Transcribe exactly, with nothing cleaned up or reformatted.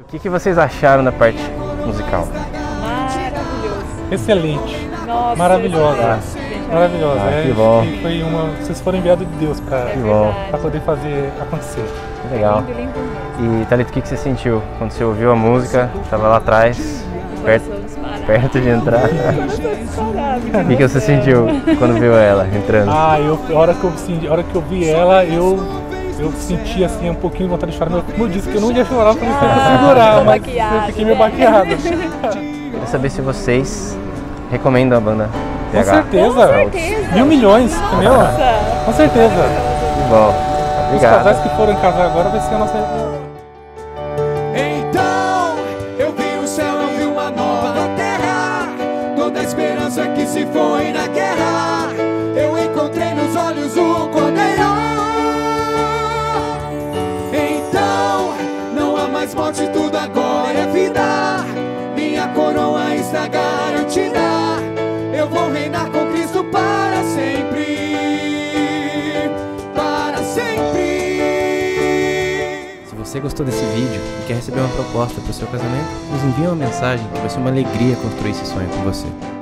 O que, que vocês acharam da parte musical? Maravilhoso. Excelente. Nossa, Maravilhosa. excelente. Maravilhosa. Ah, que é, bom. acho que foi uma, vocês foram enviados de Deus para Que bom. poder fazer acontecer. Que legal. Lindo, lindo mesmo. E Thalita, o que, que você sentiu quando você ouviu a música? Estava lá atrás, perto, Coração disparado. perto de entrar. Coração disparado. O que, que você sentiu quando viu ela entrando? Ah, eu, a, hora que eu senti, a hora que eu vi ela, eu, eu senti assim, um pouquinho de vontade de chorar. Mas como eu disse que eu não ia chorar, eu falei que eu ia segurar, ficou mas baqueado, eu fiquei meio né? baqueado. Queria saber se vocês recomendam a banda Com P H. certeza. Com certeza. Mil milhões, entendeu? Nossa. Com certeza. Que bom. Os casais Obrigado. que forem casar agora vai ser a nossa... Então eu vi o céu, eu vi uma nova terra, toda a esperança que se foi na guerra, eu encontrei nos olhos o Cordeiro. Então não há mais morte, tudo agora é vida, minha coroa está garantida, eu vou reinar com Cristo para sempre. Se você gostou desse vídeo e quer receber uma proposta para o seu casamento, nos envie uma mensagem que vai ser uma alegria construir esse sonho com você.